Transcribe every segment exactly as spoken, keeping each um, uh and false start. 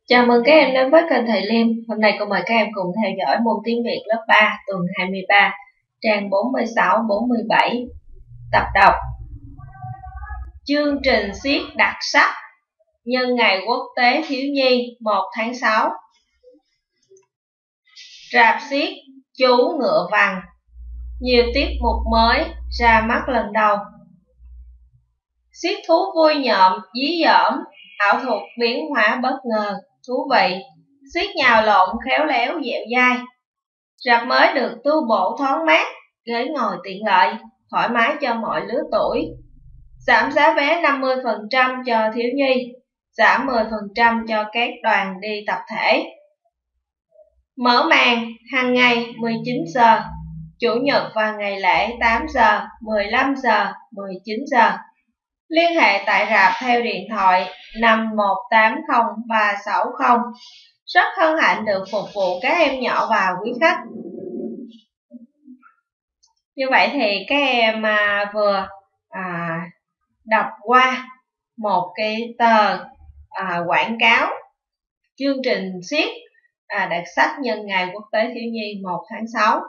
Chào mừng các em đến với kênh Thầy Liêm. Hôm nay cô mời các em cùng theo dõi môn tiếng Việt lớp ba tuần hai mươi ba, trang bốn mươi sáu bốn mươi bảy. Tập đọc chương trình siết đặc sắc nhân ngày Quốc tế Thiếu nhi một tháng sáu. Rạp xiếc chú ngựa vằn, nhiều tiết mục mới ra mắt lần đầu. Siết thú vui nhộm, dí dỏm, ảo thuật biến hóa bất ngờ, thú vị, siết nhào lộn khéo léo dẻo dai. Rạp mới được tu bổ thoáng mát, ghế ngồi tiện lợi, thoải mái cho mọi lứa tuổi. Giảm giá vé năm mươi phần trăm cho thiếu nhi, giảm mười phần trăm cho các đoàn đi tập thể. Mở màn hàng ngày mười chín giờ, Chủ nhật và ngày lễ tám giờ, mười lăm giờ, mười chín giờ. Liên hệ tại rạp theo điện thoại năm một tám không ba sáu không. Rất hân hạnh được phục vụ các em nhỏ và quý khách. Như vậy thì các em à, vừa à, đọc qua một cái tờ à, quảng cáo chương trình siết à, đặc sắc nhân ngày Quốc tế Thiếu nhi một tháng sáu.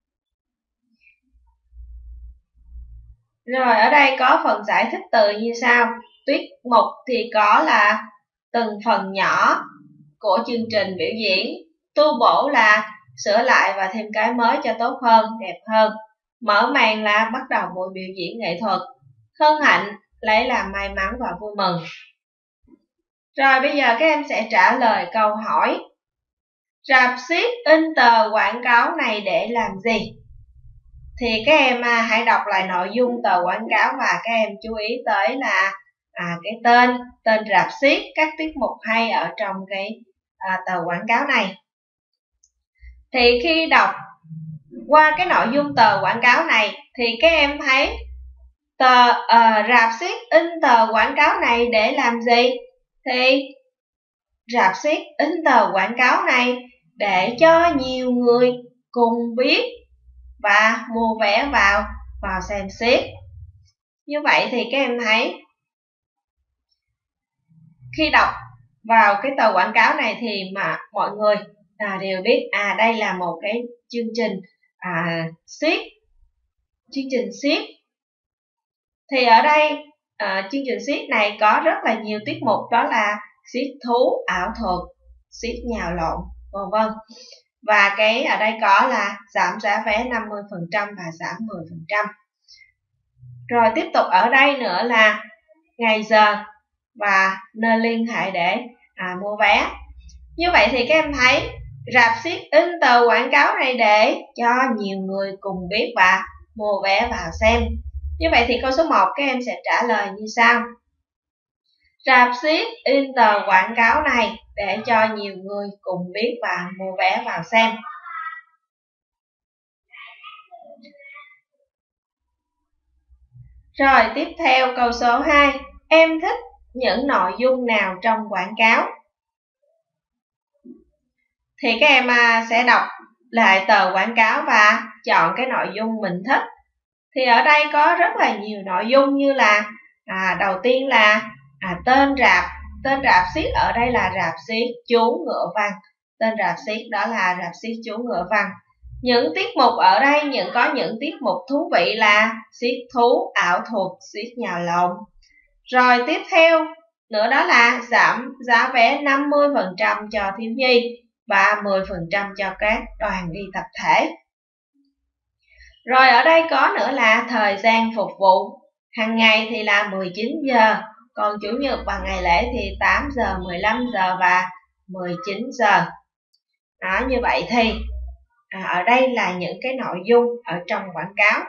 Rồi ở đây có phần giải thích từ như sau. Tiết mục thì có là từng phần nhỏ của chương trình biểu diễn, tu bổ là sửa lại và thêm cái mới cho tốt hơn, đẹp hơn. Mở màn là bắt đầu buổi biểu diễn nghệ thuật. Hân hạnh lấy làm may mắn và vui mừng. Rồi bây giờ các em sẽ trả lời câu hỏi. Rạp xiếc in tờ quảng cáo này để làm gì? Thì các em à, hãy đọc lại nội dung tờ quảng cáo và các em chú ý tới là à, cái tên, tên rạp xiếc, các tiết mục hay ở trong cái à, tờ quảng cáo này. Thì khi đọc qua cái nội dung tờ quảng cáo này thì các em thấy tờ uh, rạp xiếc in tờ quảng cáo này để làm gì? Thì rạp xiếc in tờ quảng cáo này để cho nhiều người cùng biết và mua vé vào vào xem xiếc. Như vậy thì các em thấy khi đọc vào cái tờ quảng cáo này thì mà mọi người à, đều biết à đây là một cái chương trình à, xiếc, chương trình xiếc. Thì ở đây à, chương trình xiếc này có rất là nhiều tiết mục, đó là xiếc thú, ảo thuật, xiếc nhào lộn, vân vân. Và cái ở đây có là giảm giá vé năm mươi phần trăm và giảm mười phần trăm. Rồi tiếp tục ở đây nữa là ngày giờ và nơi liên hệ để à, mua vé. Như vậy thì các em thấy rạp xiếc in tờ quảng cáo này để cho nhiều người cùng biết và mua vé vào xem. Như vậy thì câu số một các em sẽ trả lời như sau. Rạp xiếc in tờ quảng cáo này để cho nhiều người cùng biết và mua vé vào xem. Rồi tiếp theo câu số hai. Em thích những nội dung nào trong quảng cáo? Thì các em sẽ đọc lại tờ quảng cáo và chọn cái nội dung mình thích. Thì ở đây có rất là nhiều nội dung như là à, đầu tiên là à, tên rạp. Tên rạp xiếc ở đây là rạp xiếc chú ngựa vằn. Tên rạp xiếc đó là rạp xiếc chú ngựa vằn. Những tiết mục ở đây những có những tiết mục thú vị là xiếc thú, ảo thuật, xiếc nhào lộn. Rồi tiếp theo nữa đó là giảm giá vé năm mươi phần trăm cho thiếu nhi và mười phần trăm cho các đoàn đi tập thể. Rồi ở đây có nữa là thời gian phục vụ. Hàng ngày thì là mười chín giờ, còn chủ nhật và ngày lễ thì tám giờ, mười lăm giờ và mười chín giờ. Đó, như vậy thì à, ở đây là những cái nội dung ở trong quảng cáo.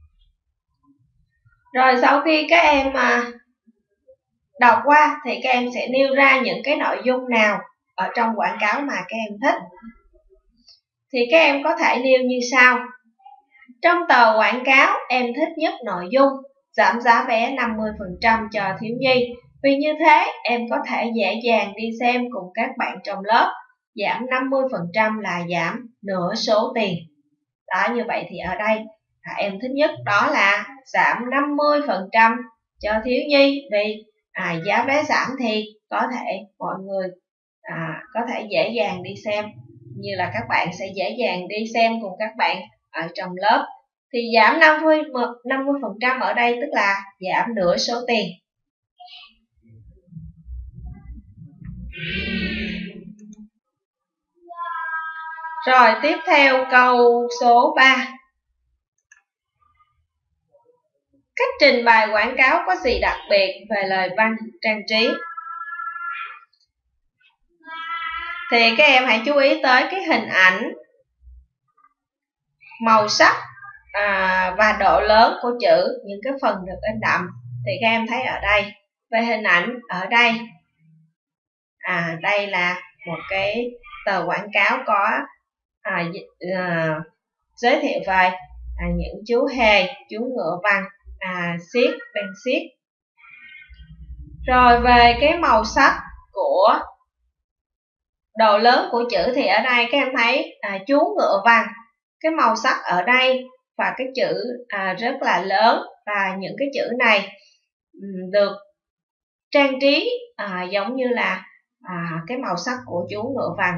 Rồi sau khi các em à, đọc qua thì các em sẽ nêu ra những cái nội dung nào ở trong quảng cáo mà các em thích. Thì các em có thể nêu như sau. Trong tờ quảng cáo em thích nhất nội dung giảm giá vé năm mươi phần trăm cho thiếu nhi. Vì như thế em có thể dễ dàng đi xem cùng các bạn trong lớp. Giảm năm mươi phần trăm là giảm nửa số tiền. Đó, như vậy thì ở đây à, em thích nhất đó là giảm năm mươi phần trăm cho thiếu nhi. Vì à, giá vé giảm thì có thể mọi người à, có thể dễ dàng đi xem, như là các bạn sẽ dễ dàng đi xem cùng các bạn ở trong lớp. Thì giảm năm mươi phần trăm ở đây tức là giảm nửa số tiền. Rồi tiếp theo câu số ba. Cách trình bày quảng cáo có gì đặc biệt về lời văn trang trí? Thì các em hãy chú ý tới cái hình ảnh, màu sắc à, và độ lớn của chữ, những cái phần được in đậm. Thì các em thấy ở đây, về hình ảnh ở đây, à, đây là một cái tờ quảng cáo có à, à, giới thiệu về à, những chú hề, chú ngựa vằn, à, xiết, đang xiết. Rồi về cái màu sắc của độ lớn của chữ thì ở đây các em thấy à, chú ngựa vằn, cái màu sắc ở đây và cái chữ à, rất là lớn, và những cái chữ này um, được trang trí à, giống như là à, cái màu sắc của chú ngựa vằn.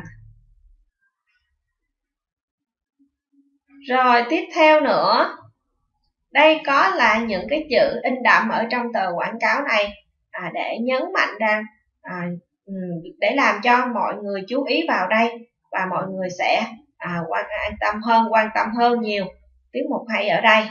Rồi tiếp theo nữa, đây có là những cái chữ in đậm ở trong tờ quảng cáo này à, để nhấn mạnh rằng à, để làm cho mọi người chú ý vào đây, và mọi người sẽ à, quan tâm hơn, quan tâm hơn nhiều tiết mục hay ở đây.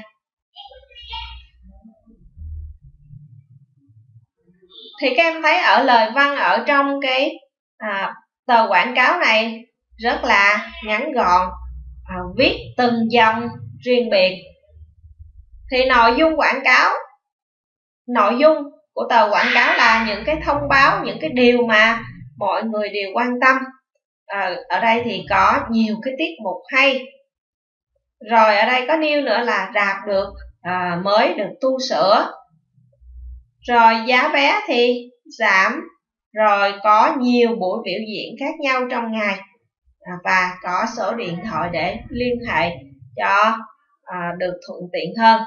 Thì các em thấy ở lời văn ở trong cái à, tờ quảng cáo này rất là ngắn gọn, à, viết từng dòng riêng biệt. Thì nội dung quảng cáo, nội dung của tờ quảng cáo là những cái thông báo, những cái điều mà mọi người đều quan tâm. À, ở đây thì có nhiều cái tiết mục hay. Rồi ở đây có nêu nữa là rạp được à, mới được tu sửa. Rồi giá vé thì giảm. Rồi có nhiều buổi biểu diễn khác nhau trong ngày, à, và có số điện thoại để liên hệ cho à, được thuận tiện hơn.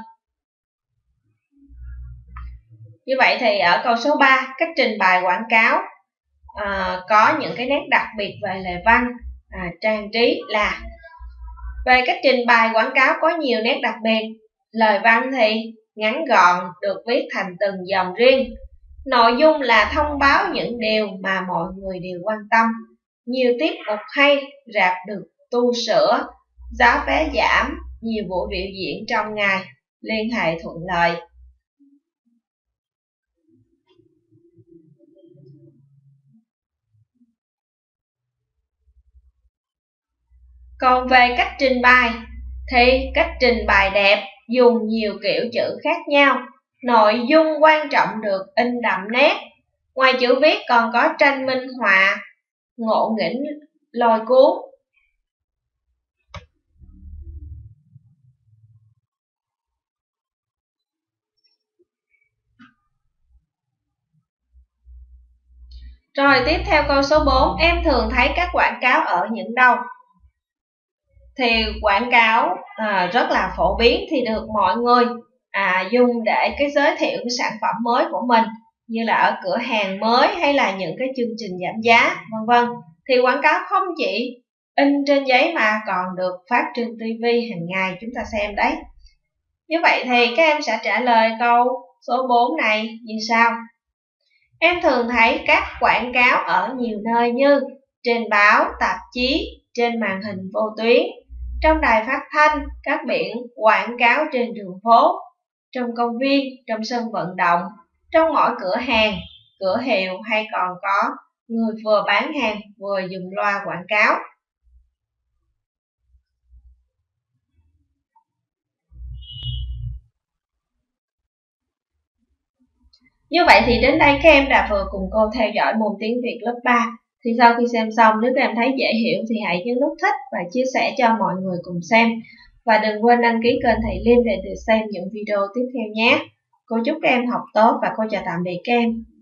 Như vậy thì ở câu số ba, cách trình bày quảng cáo à, có những cái nét đặc biệt về lời văn à, trang trí là về cách trình bày quảng cáo có nhiều nét đặc biệt. Lời văn thì ngắn gọn, được viết thành từng dòng riêng. Nội dung là thông báo những điều mà mọi người đều quan tâm. Nhiều tiết mục hay, rạp được tu sửa, giá vé giảm, nhiều buổi biểu diễn trong ngày, liên hệ thuận lợi. Còn về cách trình bày thì cách trình bày đẹp, dùng nhiều kiểu chữ khác nhau. Nội dung quan trọng được in đậm nét. Ngoài chữ viết còn có tranh minh họa, ngộ nghĩnh lôi cuốn. Rồi tiếp theo câu số bốn, em thường thấy các quảng cáo ở những đâu? Thì quảng cáo à, rất là phổ biến, thì được mọi người à, dùng để cái giới thiệu cái sản phẩm mới của mình, như là ở cửa hàng mới hay là những cái chương trình giảm giá vân vân. Thì quảng cáo không chỉ in trên giấy mà còn được phát trên ti vi hàng ngày chúng ta xem đấy. Như vậy thì các em sẽ trả lời câu số bốn này như sau. Em thường thấy các quảng cáo ở nhiều nơi như trên báo, tạp chí, trên màn hình vô tuyến, trong đài phát thanh, các biển quảng cáo trên đường phố, trong công viên, trong sân vận động, trong mỗi cửa hàng, cửa hiệu, hay còn có người vừa bán hàng vừa dùng loa quảng cáo. Như vậy thì đến đây các em đã vừa cùng cô theo dõi môn tiếng Việt lớp ba. Thì sau khi xem xong, nếu các em thấy dễ hiểu thì hãy nhấn nút thích và chia sẻ cho mọi người cùng xem. Và đừng quên đăng ký kênh Thầy Liêm để được xem những video tiếp theo nhé. Cô chúc các em học tốt và cô chào tạm biệt các em.